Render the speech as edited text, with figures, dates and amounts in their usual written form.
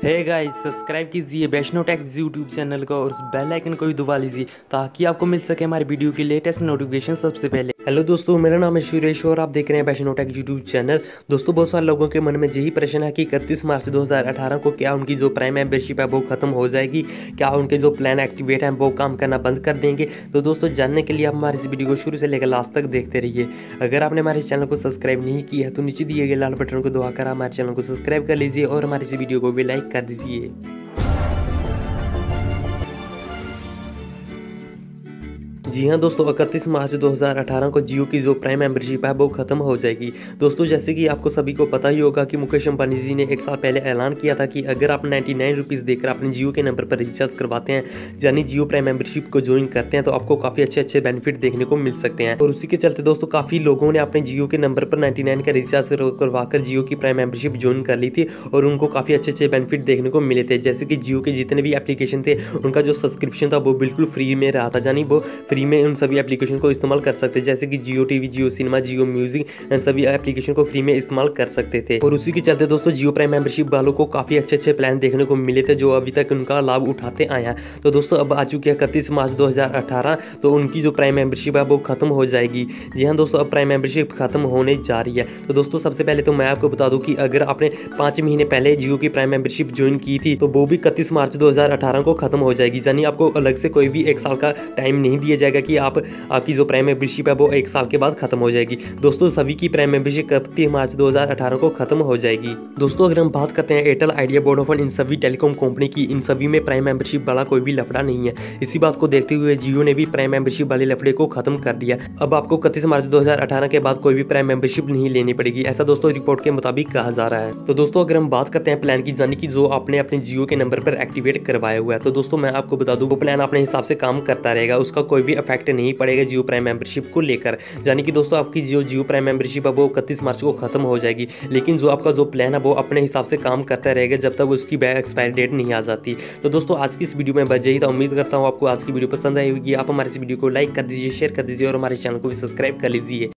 Hey guys, subscribe कीजिए Vaishno takes YouTube channel को और उस बेल आइकन को भी दबा लीजिए ताकि आपको मिल सके हमारी वीडियो की लेटेस्ट नोटिफिकेशन सबसे पहले। हेलो दोस्तों, मेरा नाम है सुरेश और आप देख रहे हैं वैष्णो टेक्स यूट्यूब चैनल। दोस्तों, बहुत सारे लोगों के मन में यही प्रश्न है कि 31 मार्च 2018 को क्या उनकी जो प्राइम मेंबरशिप है वो खत्म हो जाएगी, क्या उनके जो प्लान एक्टिवेट हैं वो काम करना बंद कर देंगे। तो दोस्तों, जानने के लिए आप हमारी इस वीडियो को शुरू से लेकर लास्ट तक देखते रहिए। अगर आपने हमारे चैनल को सब्सक्राइब नहीं किया है तो नीचे दिए गए लाल बटन को दबाकर हमारे चैनल को सब्सक्राइब कर लीजिए और हमारी इस वीडियो को भी लाइक कर दीजिए। जी हाँ दोस्तों, 31 मार्च 2018 को जियो की जो प्राइम मेंबरशिप है वो खत्म हो जाएगी। दोस्तों, जैसे कि आपको सभी को पता ही होगा कि मुकेश अंबानी जी ने एक साल पहले ऐलान किया था कि अगर आप 99 रुपीज़ देकर अपने जियो के नंबर पर रिचार्ज करवाते हैं, यानी जियो प्राइम मेंबरशिप को ज्वाइन करते हैं, तो आपको काफ़ी अच्छे बेनिफिट देखने को मिल सकते हैं। और उसी के चलते दोस्तों, काफ़ी लोगों ने अपने जियो के नंबर पर 99 का रिचार्ज करवाकर जियो की प्राइम मेंबरशिप ज्वाइन कर ली थी और उनको काफ़ी अच्छे बेनिफिट देखने को मिले थे। जैसे कि जियो के जितने भी एप्लीकेशन थे उनका जो सब्सक्रिप्शन था वो बिल्कुल फ्री में रहा था, यानी वो फ्री में उन सभी एप्लीकेशन को इस्तेमाल कर सकते, जैसे कि Jio TV, Jio cinema, Jio music, इन सभी एप्लीकेशन को फ्री में इस्तेमाल कर सकते थे। और उसी के चलते दोस्तों, जियो प्राइम मेंबरशिप वालों को काफ़ी अच्छे प्लान देखने को मिले थे जो अभी तक उनका लाभ उठाते आए हैं। तो दोस्तों, अब आ चुके हैं 31 मार्च 2018, तो उनकी जो प्राइम मेंबरशिप है वो खत्म हो जाएगी। जी हाँ दोस्तों, अब प्राइम मेंबरशिप खत्म होने जा रही है। तो दोस्तों, सबसे पहले तो मैं आपको बता दूं कि अगर आपने 5 महीने पहले जियो की प्राइम मेंबरशिप ज्वाइन की थी तो वो भी 31 मार्च 2018 को खत्म हो जाएगी, यानी आपको अलग से कोई भी एक साल का टाइम नहीं दिया जाएगा कि आपकी जो प्राइम मेंबरशिप है वो एक साल के बाद खत्म हो जाएगी। दोस्तों, सभी की प्राइम मेंबरशिप 31 मार्च 2018 को खत्म हो जाएगी। दोस्तों, अगर हम बात करते हैं एयरटेल, आइडिया, वोडाफोन, इन सभी टेलीकॉम कंपनी की, इन सभी में प्राइम मेंबरशिप वाला कोई भी लफड़ा नहीं है। इसी बात को देखते हुए जियो ने भी प्राइम मेंबरशिप वाले लफड़े को खत्म कर दिया। अब आपको 31 मार्च 2018 के बाद कोई भी प्राइम मेंबरशिप नहीं लेनी पड़ेगी, ऐसा दोस्तों रिपोर्ट के मुताबिक कहा जा रहा है। तो दोस्तों, अगर हम बात करते हैं प्लान की, यानी कि जो आपने अपने जियो के नंबर पर एक्टिवेट करवाया हुआ है, तो दोस्तों मैं आपको बता दूं वो प्लान अपने हिसाब से काम करता रहेगा, उसका कोई भी इफेक्ट नहीं पड़ेगा जियो प्राइम मेंबरशिप को लेकर। यानी कि दोस्तों, आपकी जो जियो प्राइम मेंबरशिप है वो 31 मार्च को खत्म हो जाएगी, लेकिन जो आपका जो प्लान है वो अपने हिसाब से काम करता रहेगा जब तक उसकी एक्सपायरी डेट नहीं आ जाती। तो दोस्तों, आज की इस वीडियो में बस यही था। उम्मीद करता हूँ आपको आज की वीडियो पसंद आई होगी। आप हमारे इस वीडियो को लाइक कर दीजिए, शेयर कर दीजिए और हमारे चैनल को भी सब्सक्राइब कर लीजिए।